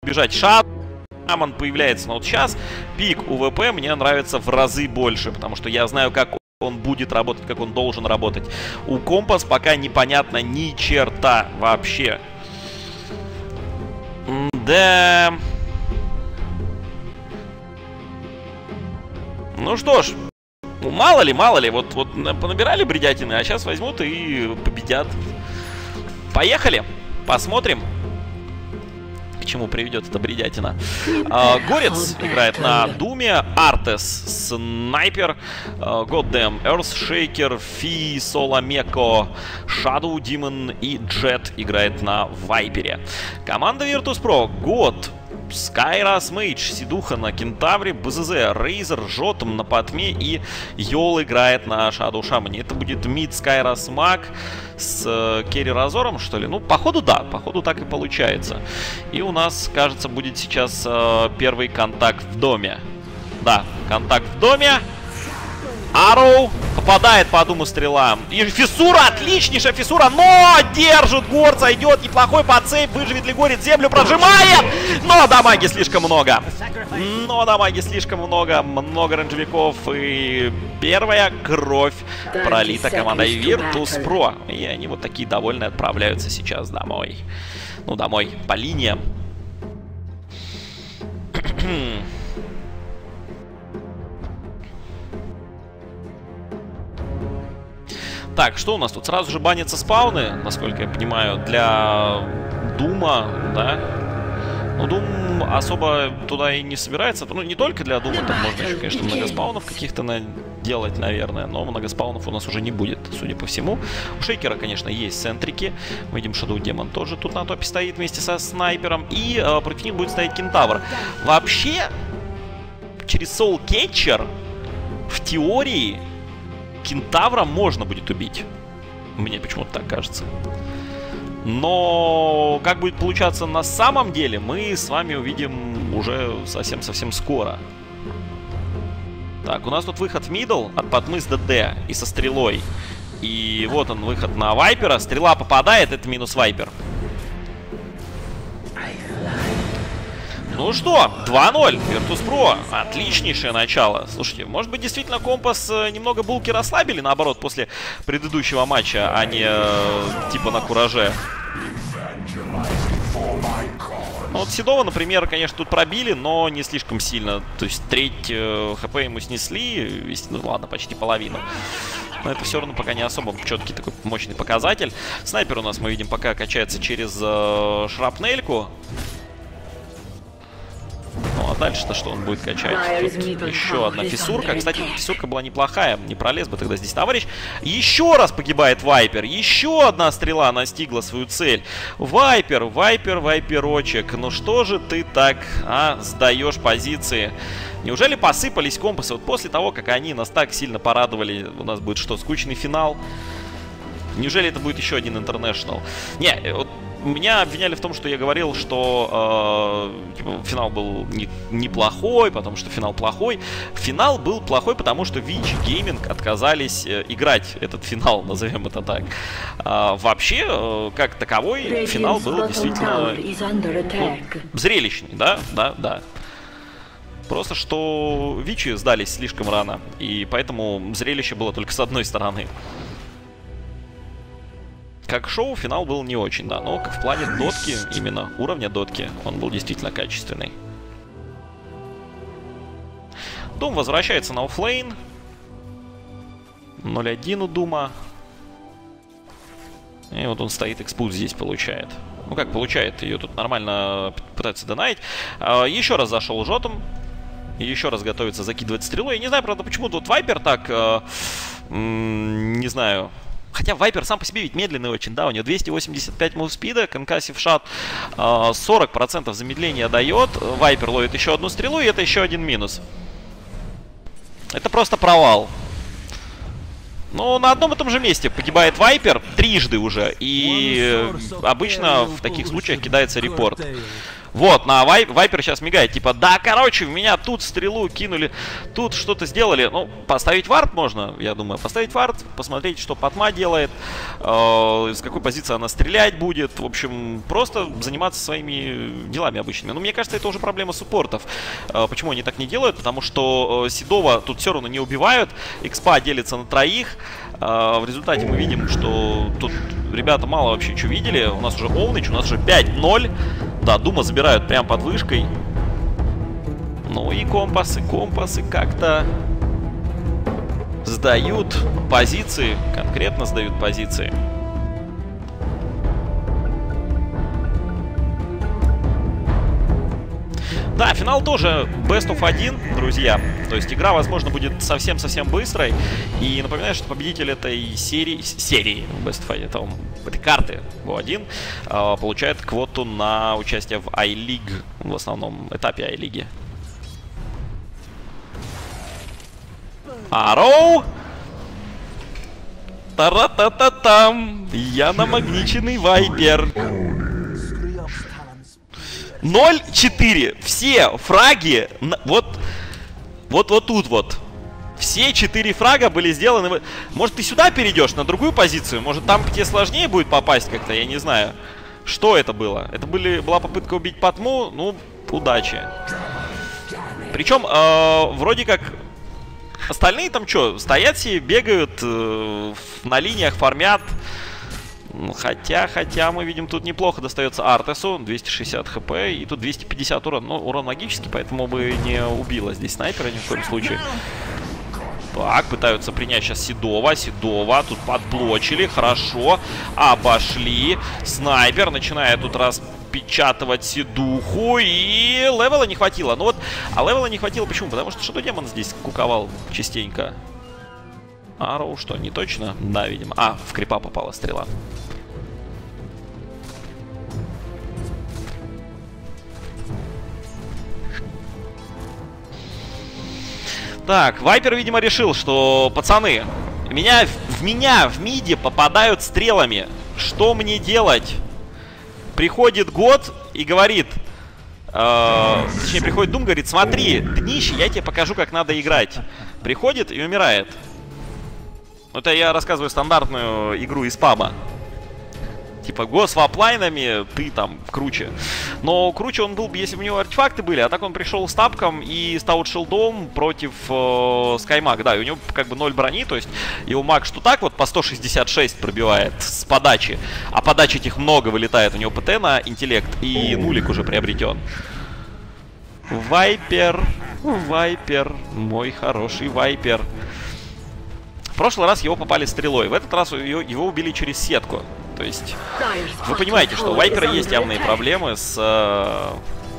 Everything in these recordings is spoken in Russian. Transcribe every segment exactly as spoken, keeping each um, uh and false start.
бежать. Шаман появляется, но вот сейчас пик УВП мне нравится в разы больше, потому что я знаю, как он будет работать, как он должен работать. У Компас пока непонятно ни черта вообще. Да. Ну что ж, ну мало ли, мало ли, вот, вот понабирали бредятины, а сейчас возьмут и победят. Поехали, посмотрим, к чему приведет эта бредятина. А, Горец играет на Думе, Артес, Снайпер, Goddamn, Earthshaker, Фи, Соламеко, Shadow Demon и Джет играет на Вайпере. Команда Virtus.pro, Год, Скайрас Мейдж, Сидуха на Кентавре, БЗЗ, Рейзер, Жотом на Патме и Йол играет на Shadow Shaman. Это будет мид Скайрас Маг с э, Керри Разором, что ли? Ну, походу, да, походу так и получается. И у нас, кажется, будет сейчас э, первый контакт в доме. Да, контакт в доме. Арроу попадает по Думу стрела. И Фиссура, отличнейшая Фиссура, но держит Горца, идет неплохой подсейв, выживет ли Горец, землю прожимает, но дамаги слишком много. Но дамаги слишком много, много рейнджевиков, и первая кровь пролита командой Virtus.pro. И они вот такие довольные отправляются сейчас домой. Ну, домой, по линиям. Так, что у нас тут? Сразу же банятся спауны, насколько я понимаю, для Дума, да? Ну, Дум особо туда и не собирается. Ну, не только для Дума, там можно еще, конечно, многоспаунов каких-то на... делать, наверное. Но многоспаунов у нас уже не будет, судя по всему. У Шейкера, конечно, есть центрики. Мы видим, Shadow Demon тоже тут на топе стоит вместе со Снайпером. И э, против них будет стоять Кентавр. Вообще, через Soul Catcher в теории Кентавра можно будет убить. Мне почему-то так кажется. Но как будет получаться на самом деле, мы с вами увидим уже совсем-совсем скоро. Так, у нас тут выход в мидл от Патмы с ДД и со стрелой. И вот он, выход на Вайпера. Стрела попадает, это минус Вайпер. Ну что, два ноль, Virtus.pro, отличнейшее начало. Слушайте, может быть, действительно Компас немного булки расслабили, наоборот, после предыдущего матча, а не э, типа на кураже. Ну, вот Седова, например, конечно, тут пробили, но не слишком сильно. То есть треть э, хп ему снесли, ну ладно, почти половину. Но это все равно пока не особо четкий такой мощный показатель. Снайпер у нас, мы видим, пока качается через э, шрапнельку. Ну, а дальше-то что он будет качать? Тут еще одна фиссурка. Кстати, фиссурка была неплохая. Не пролез бы тогда здесь товарищ. Еще раз погибает Вайпер. Еще одна стрела настигла свою цель. Вайпер, Вайпер, Вайперочек. Ну что же ты так, а, сдаешь позиции? Неужели посыпались Компасы? Вот после того, как они нас так сильно порадовали, у нас будет что, скучный финал? Неужели это будет еще один International? Не, вот... Меня обвиняли в том, что я говорил, что э, типа, финал был не, неплохой, потому что финал плохой. Финал был плохой, потому что Вичи Гейминг отказались э, играть этот финал, назовем это так. А, вообще, э, как таковой, финал был действительно ну, зрелищный, да, да, да. Просто что Вичи сдались слишком рано, и поэтому зрелище было только с одной стороны. Как шоу, финал был не очень, да, но в плане дотки, именно уровня дотки, он был действительно качественный. Дум возвращается на оффлейн. ноль один у Дума. И вот он стоит, экспульс здесь получает. Ну как получает, ее тут нормально пытаются донайт. Еще раз зашел Жотом. Еще раз готовится закидывать стрелу. Я не знаю, правда, почему тут Вайпер так, не знаю... Хотя Вайпер сам по себе ведь медленный очень, да, у него двести восемьдесят пять мувспида, конкассив шат сорок процентов замедления дает. Вайпер ловит еще одну стрелу, и это еще один минус. Это просто провал. Но на одном и том же месте погибает Вайпер трижды уже, и обычно в таких случаях кидается репорт. Вот, на вай... Вайпер сейчас мигает. Типа, да, короче, в меня тут стрелу кинули, тут что-то сделали. Ну, поставить вард можно, я думаю. Поставить вард, посмотреть, что Патма делает, э, с какой позиции она стрелять будет. В общем, просто заниматься своими делами обычными. Но мне кажется, это уже проблема суппортов. Э, почему они так не делают? Потому что э, Седова тут все равно не убивают. Экспа делится на троих. Э, в результате мы видим, что тут ребята мало вообще что видели. У нас уже Овнич, у нас уже пять ноль. Да, Дума забирают прямо под вышкой. Ну и компасы, компасы как-то сдают позиции. Конкретно сдают позиции. Да, финал тоже бест оф один, друзья. То есть игра, возможно, будет совсем-совсем быстрой. И напоминаю, что победитель этой серии, серии бест оф один, этой карты ви один, получает квоту на участие в I-League, в основном этапе I-League. Ароу! Та-ра-та-та-там! Я намагниченный Вайпер. ноль четыре. Все фраги вот, вот, вот тут вот. Все четыре фрага были сделаны. Может, ты сюда перейдешь, на другую позицию? Может, там тебе сложнее будет попасть как-то? Я не знаю. Что это было? Это были, была попытка убить Патму? Ну, удачи. Причем, э, вроде как, остальные там что? Стоят себе, бегают, э, на линиях фармят. Хотя, хотя мы видим, тут неплохо достается Артесу. двести шестьдесят хп и тут двести пятьдесят урон. Ну, урон магический, поэтому бы не убило здесь снайпера ни в коем случае. Так, пытаются принять сейчас Седова. Седова тут подблочили. Хорошо. Обошли. Снайпер начинает тут распечатывать Седуху. И левела не хватило. Ну вот, а левела не хватило почему? Потому что Shadow Demon здесь куковал частенько. Ароу что, не точно? Да, видимо. А, в крипа попала стрела. Так, Вайпер, видимо, решил, что, пацаны, меня, в меня в миде попадают стрелами. Что мне делать? Приходит год и говорит... Э, точнее, приходит Дум, говорит, смотри, днище, я тебе покажу, как надо играть. Приходит и умирает. Это я рассказываю стандартную игру из паба. Типа, го с ваплайнами, ты там круче. Но круче он был бы, если бы у него артефакты были. А так он пришел с тапком и стаут шилдом против э, Скаймаг. Да, и у него как бы ноль брони. То есть его маг что так вот по сто шестьдесят шесть пробивает с подачи. А подач этих много вылетает. У него ПТ на интеллект. И нулик уже приобретен. Вайпер. Вайпер. Мой хороший Вайпер. В прошлый раз его попали стрелой. В этот раз его убили через сетку. То есть, вы понимаете, что у Вайпера есть явные проблемы с э,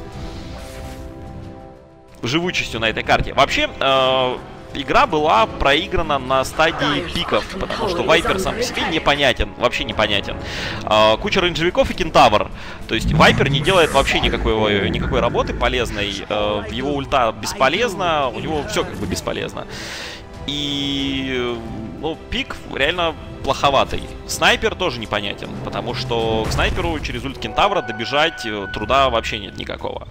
живучестью на этой карте. Вообще, э, игра была проиграна на стадии пиков, потому что Вайпер сам по себе непонятен, вообще непонятен. Э, куча рейнджевиков и кентавр. То есть, Вайпер не делает вообще никакой, никакой работы полезной. Э, его ульта бесполезна, у него все как бы бесполезно. И, ну, пик реально плоховатый. Снайпер тоже непонятен, потому что к снайперу через ульт кентавра добежать труда вообще нет никакого.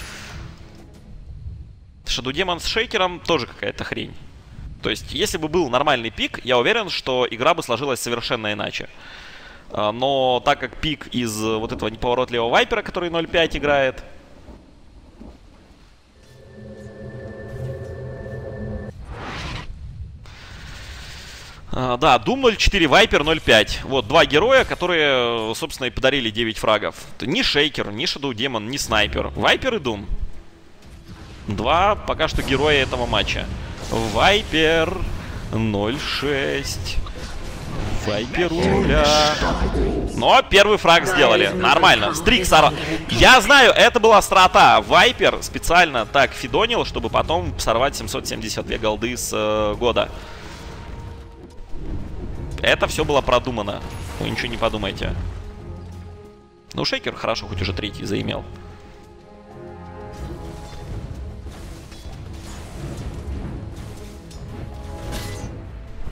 Shadow Demon с шейкером тоже какая-то хрень. То есть, если бы был нормальный пик, я уверен, что игра бы сложилась совершенно иначе. Но так как пик из вот этого неповоротливого Вайпера, который ноль пять играет... Uh, да, Doom ноль четыре, Вайпер ноль пять. Вот, два героя, которые, собственно, и подарили девять фрагов. Ни Шейкер, ни Shadow Demon, ни Снайпер. Вайпер и Doom. Два пока что героя этого матча. Вайпер ноль шесть. Вайпер у нуля. Но первый фраг сделали. Нормально. Стрик сорвал. Я знаю, это была страта. Вайпер специально так фидонил, чтобы потом сорвать семьсот семьдесят две голды с э, года. Это все было продумано. Вы ничего не подумайте. Ну, Шейкер хорошо, хоть уже третий заимел.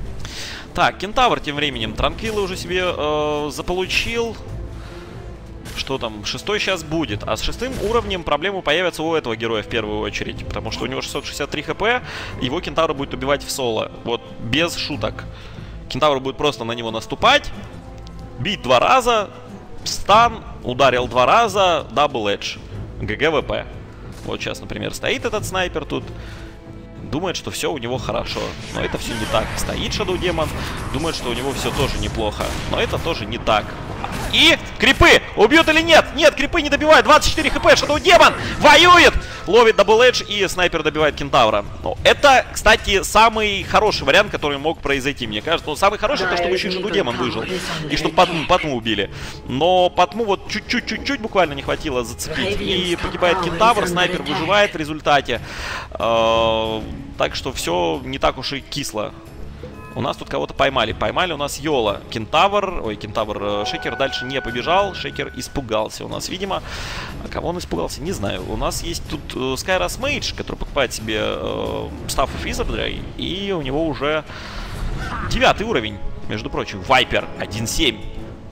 Так, Кентавр тем временем. Транквилы уже себе э, заполучил. Что там? Шестой сейчас будет. А с шестым уровнем проблемы появятся у этого героя в первую очередь. Потому что у него шестьсот шестьдесят три хп, его кентавр будет убивать в соло. Вот, без шуток. Кентавр будет просто на него наступать, бить два раза, стан, ударил два раза, дабл эдж. ГГВП. Вот сейчас, например, стоит этот снайпер тут. Думает, что все у него хорошо. Но это все не так. Стоит Shadow Demon, думает, что у него все тоже неплохо. Но это тоже не так. И крипы! Убьют или нет? Нет, крипы не добивают. двадцать четыре хп. Shadow Demon воюет! Ловит дабл эдж, и снайпер добивает кентавра. Ну, это, кстати, самый хороший вариант, который мог произойти, мне кажется. Ну, самый хороший, это чтобы еще и Shadow Demon выжил. И чтобы Патму, Патму убили. Но Патму вот чуть-чуть-чуть-чуть буквально не хватило зацепить. И погибает кентавр, снайпер выживает в результате. Так что все не так уж и кисло. У нас тут кого-то поймали. Поймали у нас Йола. Кентавр, ой, Кентавр, Шейкер дальше не побежал. Шейкер испугался у нас, видимо. А кого он испугался, не знаю. У нас есть тут э, Skyrus Mage, который покупает себе э, Staff of Wizardry. И у него уже девятый уровень, между прочим. Вайпер один семь.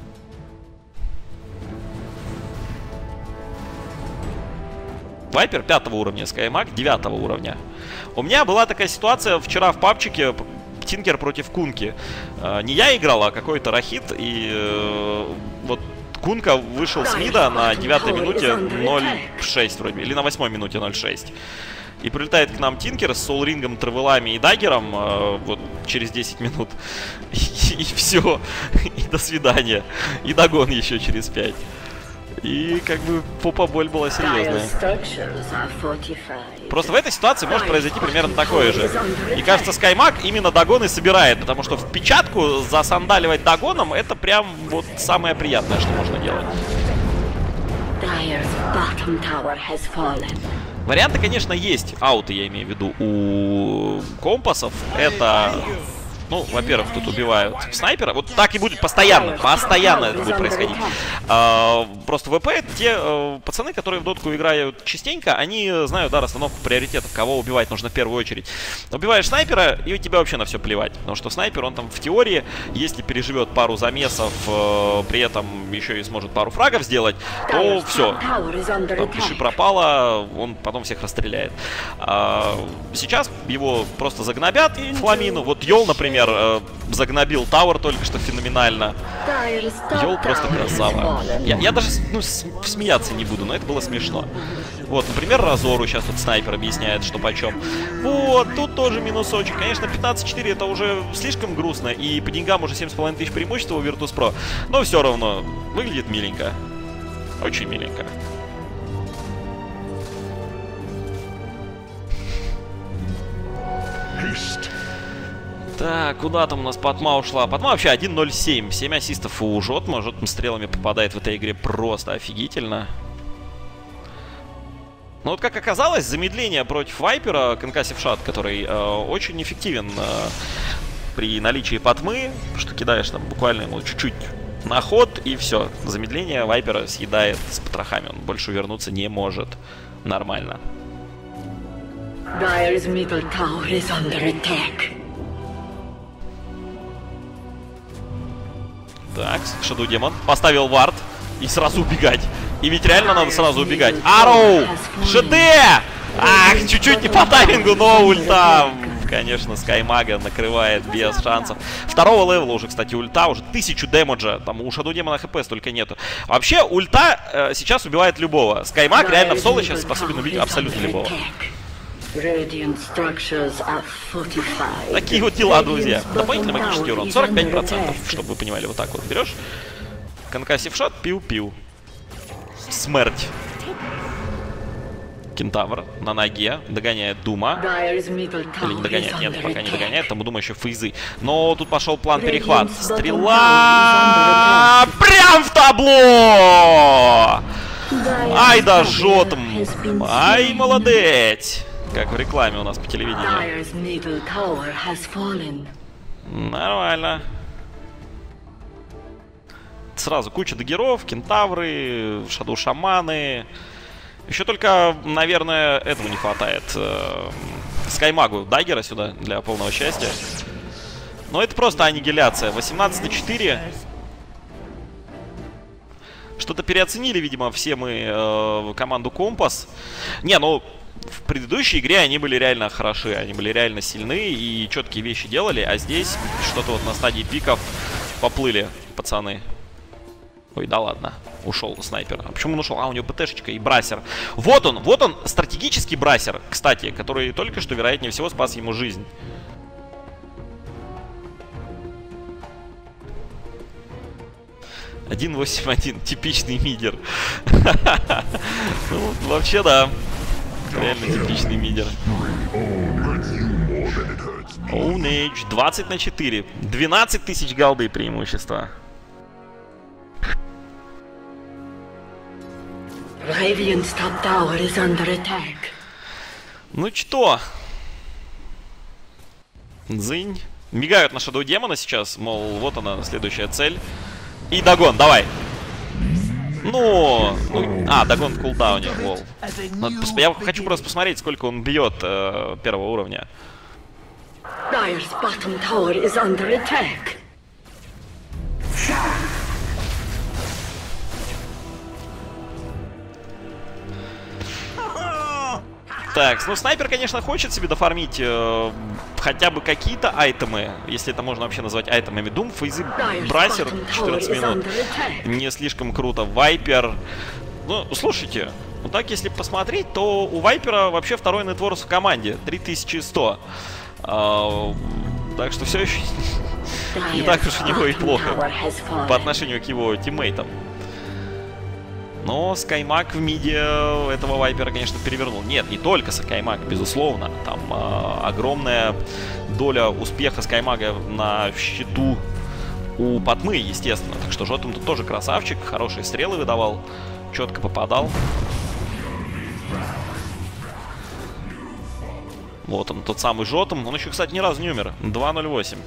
Вайпер пятого уровня, Скаймаг девятого уровня. У меня была такая ситуация вчера в пабчике. Тинкер против Кунки. Э, не я играл, а какой-то Рахит. И э, вот Кунка вышел с мида на девятой минуте ноль шесть вроде. Или на восьмой минуте ноль шесть. И прилетает к нам Тинкер с соулрингом, травелами и даггером э, вот через десять минут. И, и все. И до свидания. И догон еще через пять. И как бы попа боль была серьезная. Просто в этой ситуации может произойти примерно такое же. И кажется, Скаймаг именно догоны собирает, потому что в печатку засандаливать догоном — это прям вот самое приятное, что можно делать. Варианты, конечно, есть. Ауты, я имею в виду, у компасов. Это... Ну, во-первых, тут убивают снайпера. Вот так и будет постоянно. Постоянно это будет происходить. А, просто ВП — те а, пацаны, которые в дотку играют частенько, они знают, да, расстановку приоритетов, кого убивать нужно в первую очередь. Убиваешь снайпера, и у тебя вообще на все плевать. Потому что снайпер, он там в теории, если переживет пару замесов, а, при этом еще и сможет пару фрагов сделать, то все. Там, пиши пропало, он потом всех расстреляет. А, сейчас его просто загнобят Фламину. Вот Йол, например, загнобил Тауэр только что феноменально. Йол просто красава. Я, я даже ну, смеяться не буду, но это было смешно. Вот, например, Разору сейчас тут снайпер объясняет, что почем. Вот, тут тоже минусочек. Конечно, пятнадцать четыре это уже слишком грустно, и по деньгам уже семь с половиной тысяч преимущества у Virtus.pro. Но все равно выглядит миленько. Очень миленько. Так, куда там у нас Патма ушла? Патма вообще один ноль семь. семь ассистов у Жотма. Жотм стрелами попадает в этой игре просто офигительно. Но вот как оказалось, замедление против Вайпера, Concussive Shot, который э, очень эффективен э, при наличии Патмы, что кидаешь там буквально ему чуть-чуть на ход, и все. Замедление Вайпера съедает с потрохами. Он больше вернуться не может. Нормально. Dire's middle tower is under attack. Так, Shadow Demon поставил вард и сразу убегать. И ведь реально надо сразу убегать. Ароу! ШД! Ах, чуть-чуть не по таймингу, но ульта. Конечно, Скаймага накрывает без шансов. Второго левела уже, кстати, ульта. Уже тысячу дэмэджа. Там у Shadow Demon хп столько нету. Вообще, ульта э, сейчас убивает любого. Скаймаг реально в соло сейчас способен убить абсолютно любого. Такие вот дела, друзья. Дополнительный магический урон сорок пять процентов, чтобы вы понимали. Вот так вот берешь. Concussive Shot, пиу-пиу. Смерть. Кентавр на ноге. Догоняет Дума. Или не догоняет? Нет, пока не догоняет. Там у Дума еще фейзы. Но тут пошел план перехват. Стрела! Прям в табло! Ай да Жотм! Ай, молодец! Как в рекламе у нас по телевидению. Нормально. Сразу куча даггеров, кентавры, шаду шаманы. Еще только, наверное, этого не хватает. Скаймагу даггера сюда для полного счастья. Но это просто аннигиляция. восемнадцать на четыре. Что-то переоценили, видимо, все мы э, команду Компас. Не, ну, в предыдущей игре они были реально хороши, они были реально сильны и четкие вещи делали, а здесь что-то вот на стадии пиков поплыли пацаны. Ой, да ладно, ушел снайпер. А почему он ушел? А, у него ПТшечка и брасер. Вот он, вот он, стратегический брасер, кстати, который только что, вероятнее всего, спас ему жизнь. один восемь один, типичный мидер. Ну, вообще, да. Реально типичный мидер. Ownage, двадцать на четыре. двенадцать тысяч голды преимущества. Ну что? Дзынь. Мигают на Shadow Демона сейчас, мол, вот она, следующая цель. И догон, давай. Ну, ну а, догон в кулдауне, лол. Я хочу просто посмотреть, сколько он бьет э, первого уровня. Так, ну снайпер, конечно, хочет себе дофармить э, хотя бы какие-то айтемы, если это можно вообще назвать айтемами. Doom, фейзы, брасер, четырнадцать минут. Не слишком круто. Вайпер. Ну, слушайте, вот так если посмотреть, то у Вайпера вообще второй нетворс в команде. три тысячи сто. А, так что все еще не так уж у него и плохо по отношению к его тиммейтам. Но Скаймаг в миде этого Вайпера, конечно, перевернул. Нет, не только Скаймаг, безусловно. Там э, огромная доля успеха Скаймага на счету у Патмы, естественно. Так что Жотом тут тоже красавчик. Хорошие стрелы выдавал. Четко попадал. Вот он, тот самый Жотом. Он еще, кстати, ни разу не умер. два ноль восемь.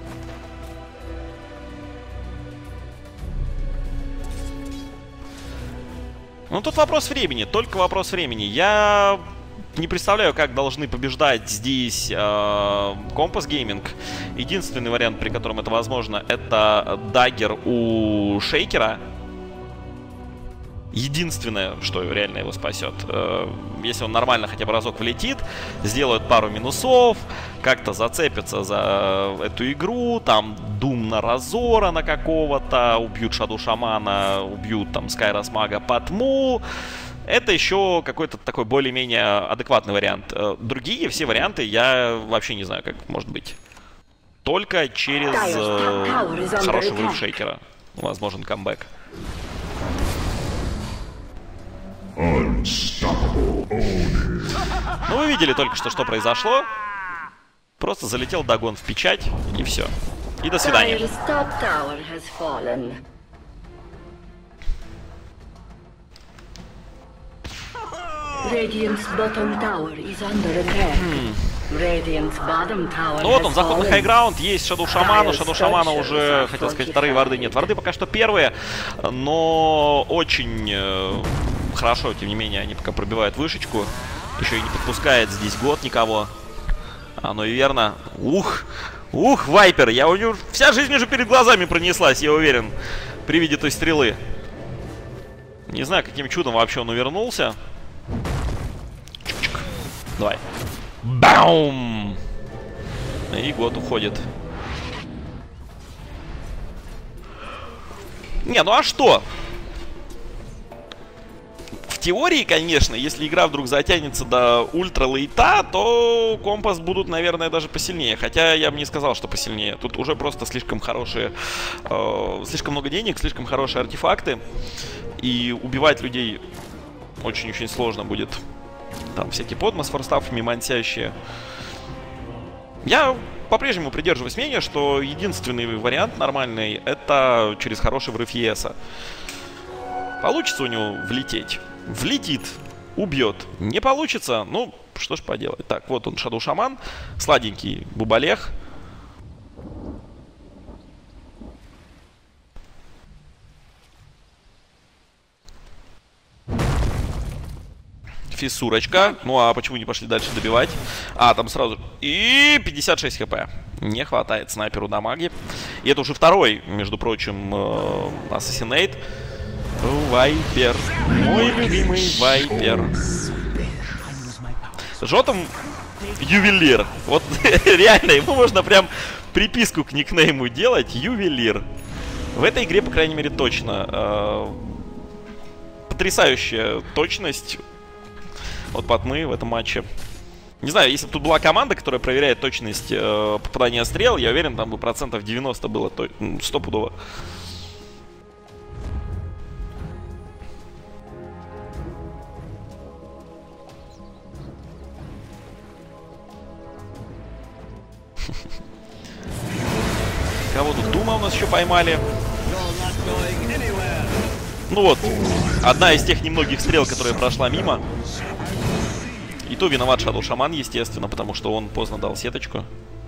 Ну, тут вопрос времени, только вопрос времени. Я не представляю, как должны побеждать здесь э, Compass Gaming. Единственный вариант, при котором это возможно, это даггер у Шейкера. Единственное, что реально его спасет. Э, если он нормально хотя бы разок влетит, сделает пару минусов, как-то зацепится за эту игру, там Doom на Разора на какого-то, убьют Шаду Шамана, убьют там Скайрос Мага Патму. Это еще какой-то такой более-менее адекватный вариант. Э, другие все варианты я вообще не знаю, как может быть. Только через э, хороший вырыв Шейкера возможен камбэк. Ну, вы видели только что, что произошло. Просто залетел догон в печать, и все. И до свидания. Ну вот он, заход на хайграунд, есть Shadow Shaman, у Shadow Shaman уже, хотел сказать, вторые варды нет. Варды пока что первые, но очень э, хорошо, тем не менее, они пока пробивают вышечку. Еще и не подпускает здесь год никого. Оно и верно. Ух, ух, Вайпер, я у него вся жизнь уже перед глазами пронеслась, я уверен, при виде той стрелы. Не знаю, каким чудом вообще он увернулся. Чик-чик. Давай. Баум! И год уходит. Не, ну а что? В теории, конечно, если игра вдруг затянется до ультра-лейта, то Компас будут, наверное, даже посильнее. Хотя я бы не сказал, что посильнее. Тут уже просто слишком хорошие... Э, слишком много денег, слишком хорошие артефакты. И убивать людей очень-очень сложно будет. Там всякие подмы с форстафами мансящие. Я по-прежнему придерживаюсь мнения, что единственный вариант нормальный — это через хороший врыв ЕСа. Получится у него влететь. Влетит, убьет. Не получится, ну, что ж поделать. Так, вот он, Shadow Shaman. Сладенький бубалех. Фиссурочка. Ну а почему не пошли дальше добивать? А, там сразу... И пятьдесят шесть хп. Не хватает снайперу дамаги. И это уже второй, между прочим, Assassinate. Вайпер. Мой любимый Вайпер. Жотом ювелир. Вот реально, ему можно прям приписку к никнейму делать. Ювелир. В этой игре, по крайней мере, точно. Э, потрясающая точность от Патмы в этом матче. Не знаю, если бы тут была команда, которая проверяет точность э, попадания стрел, я уверен, там бы процентов девяносто было то, стопудово. Кого тут? Дума у нас еще поймали. Ну вот, одна из тех немногих стрел, которая прошла мимо. И то виноват Shadow Shaman, естественно, потому что он поздно дал сеточку.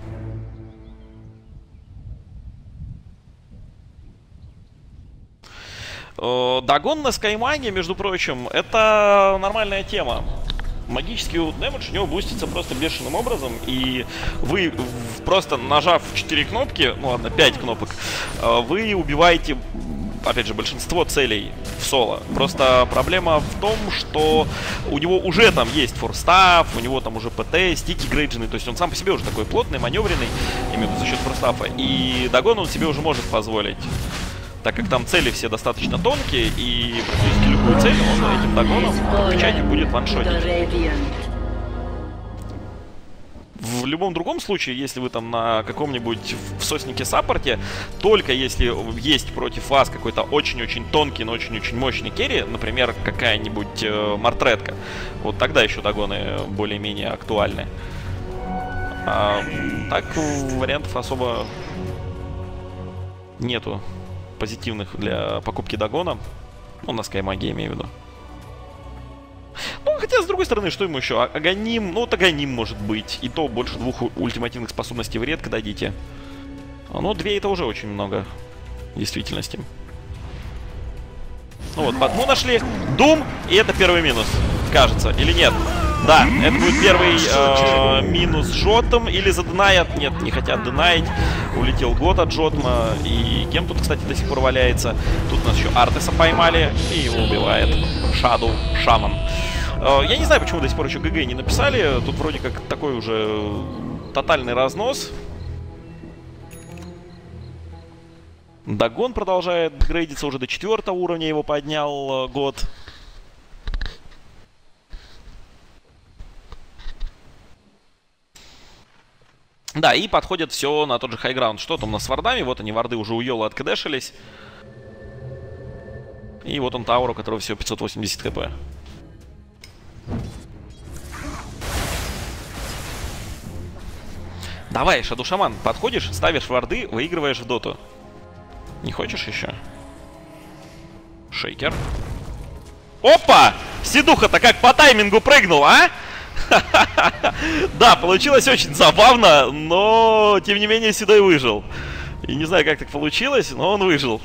Дагон на Скаймаге, между прочим, это нормальная тема. Магический дэмэдж у него бустится просто бешеным образом, и вы, просто нажав четыре кнопки, ну ладно, пять кнопок, вы убиваете, опять же, большинство целей в соло. Просто проблема в том, что у него уже там есть форстаф, у него там уже ПТ, стики грейджены, то есть он сам по себе уже такой плотный, маневренный, именно за счет форстафа, и Дагон он себе уже может позволить. Так как там цели все достаточно тонкие, и практически любую цель он этим Дагоном отвечать и будет ваншотить. В любом другом случае, если вы там на каком-нибудь в соснике саппорте, только если есть против вас какой-то очень-очень тонкий, но очень-очень мощный керри, например, какая-нибудь э, мартретка, вот тогда еще Дагоны более-менее актуальны. А, так вариантов особо нету позитивных для покупки Дагона. Ну, на Скаймаге, имею в виду. Ну, хотя, с другой стороны, что ему еще? Аганим, ну, вот Аганим может быть. И то больше двух ультимативных способностей вы редко дадите. Но две это уже очень много. В действительности. Ну вот, Патму нашли. Дум, и это первый минус. Кажется, или нет? Да, это будет первый э, минус Жотом. Или заденаят. Нет, не хотят денаить. Улетел год от Жотма. И кем тут, кстати, до сих пор валяется? Тут у нас еще Артеса поймали. И его убивает Shadow Shaman. Э, я не знаю, почему до сих пор еще ГГ не написали. Тут вроде как такой уже тотальный разнос. Дагон продолжает грейдиться, уже до четвертого уровня его поднял э, год. Да, и подходит все на тот же хайграунд. Что там у нас с вардами? Вот они, варды уже у Йола откэдэшились. И вот он Таур, у которого всего пятьсот восемьдесят хп. Давай, Shadow Shaman, подходишь, ставишь варды, выигрываешь в доту. Не хочешь еще? Шейкер. Опа! Сидуха-то как по таймингу прыгнул, а? Да, получилось очень забавно, но тем не менее Седой выжил. И не знаю, как так получилось, но он выжил.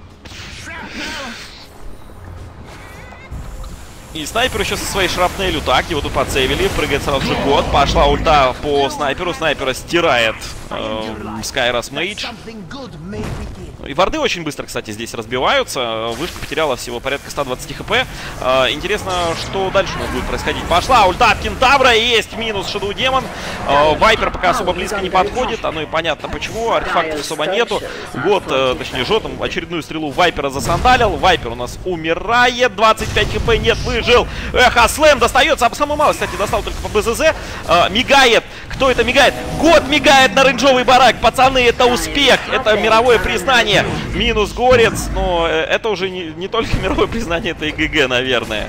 И снайпер еще со своей шрапнелью. Так, его тут подсейвили. Прыгает сразу же год. Пошла ульта по снайперу. Снайпера стирает э, Скайрос Мейдж. И варды очень быстро, кстати, здесь разбиваются. Вышка потеряла всего порядка ста двадцати хп. Э, интересно, что дальше у нас будет происходить. Пошла ульта от Кентавра. Есть минус Shadow Demon. Э, Вайпер пока особо близко не подходит. Оно и понятно почему. Артефактов особо нету. Год, э, точнее, Жотом очередную стрелу Вайпера засандалил. Вайпер у нас умирает. двадцать пять хп нет, выжил. Эх, а Слэм достается. А самое мало, кстати, достал только по БЗЗ. Э, мигает. Кто это мигает? Год мигает на рейнджовый барак. Пацаны, это успех. Это мировое признание. Минус Горец. Но это уже не, не только мировое признание, это и ГГ, наверное.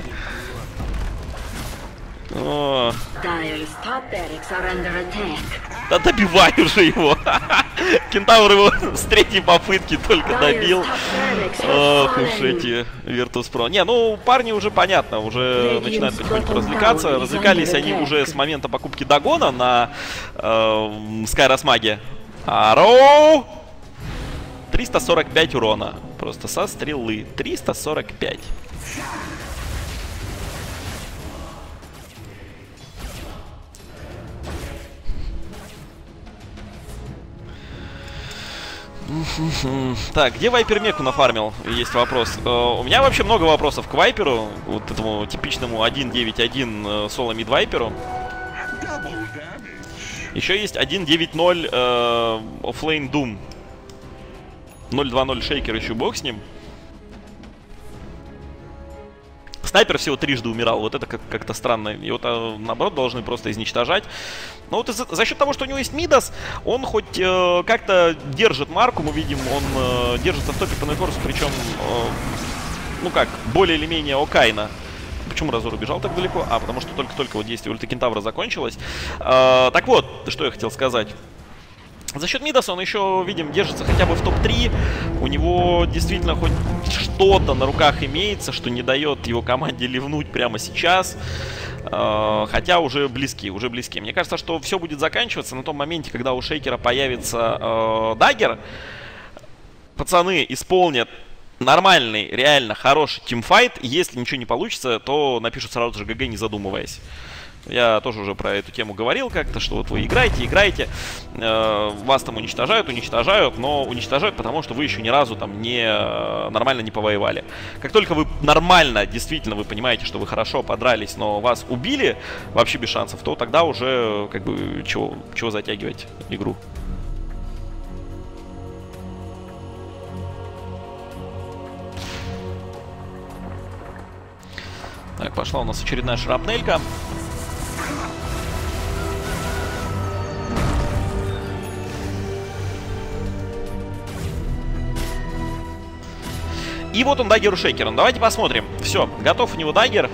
О. Да добивай уже его. Кентавр его с третьей попытки только добил. Ох уж эти Virtus.pro. Не, ну парни уже понятно, уже начинают потихоньку развлекаться. Развлекались они уже с момента покупки Дагона на э, Скайрос Маге. Ароу! триста сорок пять урона. Просто со стрелы. триста сорок пять. Так, где Вайпер Меку нафармил? Есть вопрос. Uh, у меня вообще много вопросов к Вайперу, вот этому типичному один девять один uh, соло мид Вайперу. Еще есть один девять ноль uh, оффлейн Doom. ноль два ноль Шейкер, еще бог с ним. Снайпер всего трижды умирал, вот это как-то странно. Его -то, наоборот, должны просто изничтожать. Но вот за, за счет того, что у него есть Мидас, он хоть э, как-то держит марку, мы видим, он э, держится в топе по нетворсу, причем, э, ну как, более или менее окайно. Почему Разор убежал так далеко? А, потому что только-только вот действие ульта Кентавра закончилось. Э, так вот, что я хотел сказать. За счет Мидаса он еще, видим, держится хотя бы в топ три. У него действительно хоть что-то на руках имеется, что не дает его команде ливнуть прямо сейчас. Э, хотя уже близки, уже близки. Мне кажется, что все будет заканчиваться на том моменте, когда у Шейкера появится э, даггер. Пацаны исполнят нормальный, реально хороший тимфайт. Если ничего не получится, то напишут сразу же ГГ, не задумываясь. Я тоже уже про эту тему говорил как-то, что вот вы играете, играете, э, вас там уничтожают, уничтожают, но уничтожают, потому что вы еще ни разу там не, э, нормально не повоевали. Как только вы нормально, действительно, вы понимаете, что вы хорошо подрались, но вас убили вообще без шансов, то тогда уже, как бы, чего, чего затягивать игру. Так, пошла у нас очередная шрапнелька. И вот он, даггер у Шейкера. Давайте посмотрим. Все, готов у него даггер.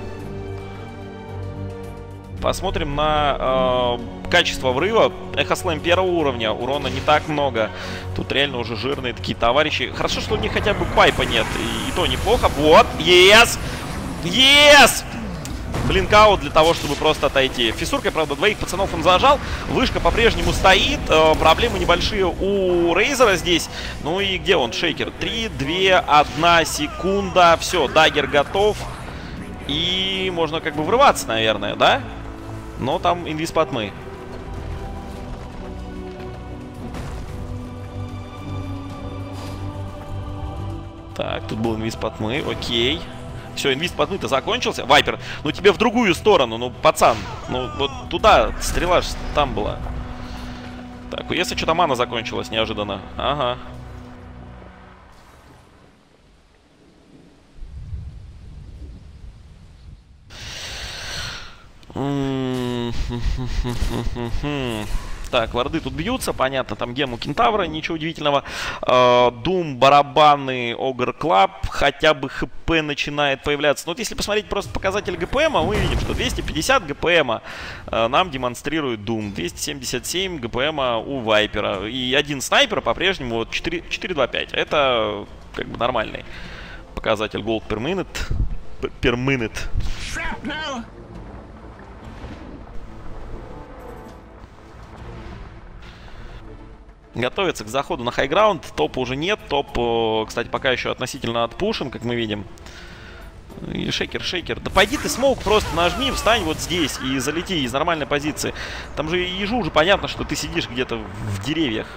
Посмотрим на э, качество врыва. Эхослэм первого уровня. Урона не так много. Тут реально уже жирные такие товарищи. Хорошо, что у них хотя бы пайпа нет. И, и то неплохо. Вот. Yes! Yes! Блинкаут для того, чтобы просто отойти. Фиссуркой, правда, двоих пацанов он зажал. Вышка по-прежнему стоит. Э, проблемы небольшие у Рейзера здесь. Ну и где он, Шейкер? три, два, одна секунда. Все, даггер готов. И можно как бы врываться, наверное, да? Но там инвиз потьмы. Так, тут был инвиз потьмы, окей. Все, инвиз потьмы-то закончился. Вайпер, ну тебе в другую сторону, ну, пацан. Ну, вот туда, стрела же там была. Так, если что-то мана закончилась неожиданно. Ага. Так, варды тут бьются, понятно, там гему Кентавра, ничего удивительного. Дум, барабаны, Огр Клаб, хотя бы ХП начинает появляться. Но вот если посмотреть просто показатель ГПМа, мы видим, что двести пятьдесят ГПМа нам демонстрирует Дум, двести семьдесят семь ГПМа у Вайпера. И один снайпер по-прежнему вот четыре два пять. Это как бы нормальный показатель Gold per minute. Per minute. Готовится к заходу на хайграунд. Топа уже нет. Топ, кстати, пока еще относительно отпушен, как мы видим. И шейкер, шейкер. Да пойди ты смоук просто нажми, встань вот здесь и залети из нормальной позиции. Там же ежу уже понятно, что ты сидишь где-то в деревьях.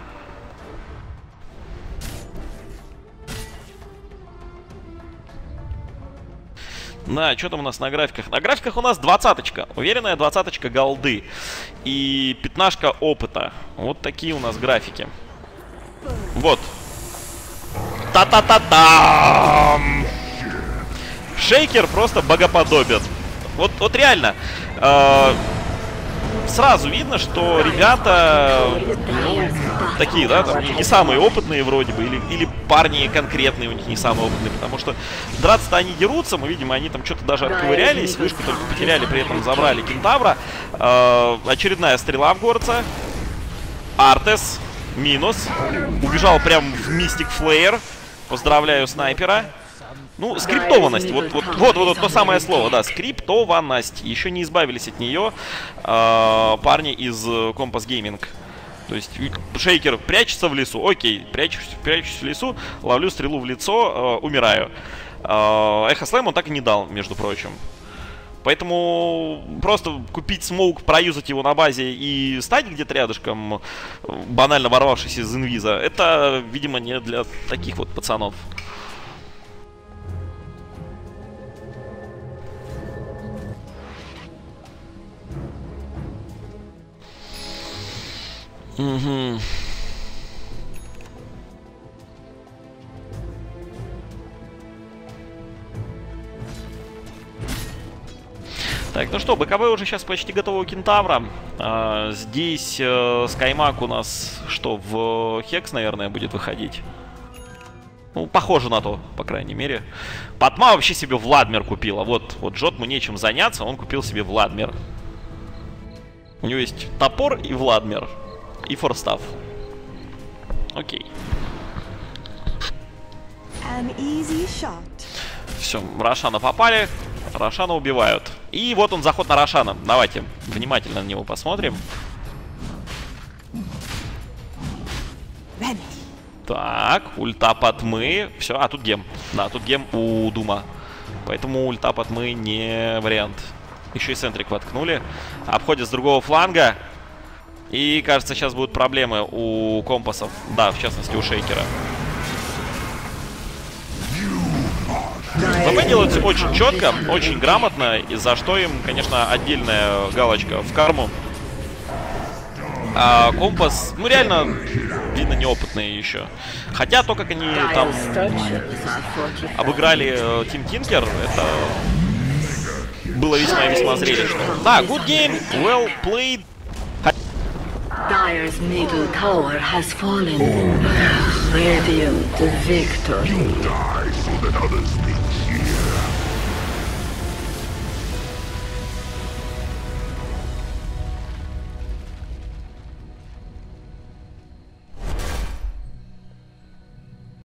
Да, что там у нас на графиках? На графиках у нас двадцаточка. Уверенная двадцаточка голды. И пятнашка опыта. Вот такие у нас графики. Вот. Та-та-та-там! Шейкер просто богоподобен. Вот, вот реально. Э сразу видно, что ребята, ну, такие, да, там, не самые опытные вроде бы, или, или парни конкретные у них не самые опытные, потому что драться-то они дерутся, мы видим, они там что-то даже отковырялись, вышку только потеряли, при этом забрали Кентавра. Э очередная стрела в горца. Артес, минус. Убежал прям в Мистик Флеер. Поздравляю снайпера. Ну, скриптованность, вот, вот, вот, вот, вот то самое слово, да, скриптованность. Еще не избавились от нее э, парни из Compass Gaming. То есть Шейкер прячется в лесу, окей, прячусь, прячусь в лесу, ловлю стрелу в лицо, э, умираю. Э, Эхослэм он так и не дал, между прочим. Поэтому просто купить смоук, проюзать его на базе и стать где-то рядышком, банально ворвавшись из инвиза, это, видимо, не для таких вот пацанов. Угу. Так, ну что, БКБ уже сейчас почти готовы у Кентавра. А, здесь э, Скаймак у нас, что, в Хекс, наверное, будет выходить. Ну, похоже на то, по крайней мере. Патма вообще себе Владмир купила. Вот, вот Джотму нечем заняться, он купил себе Владмир. У него есть топор и Владмир. И форстав. Окей. Все, Рошана попали. Рошана убивают. И вот он, заход на Рошана. Давайте внимательно на него посмотрим. Так, ульта Патмы. Все, а тут гем. Да, тут гем у Дума. Поэтому ульта Патмы не вариант. Еще и центрик воткнули. Обходят с другого фланга. И, кажется, сейчас будут проблемы у компасов. Да, в частности, у Шейкера. ВП делается очень четко, очень грамотно, и за что им, конечно, отдельная галочка в карму. А компас, ну реально, видно, неопытные еще. Хотя то, как они там обыграли Тим Тинкер, это было весьма-весьма зрелищно. Да, good game, well played. Dire's middle tower has fallen. Radiant victory.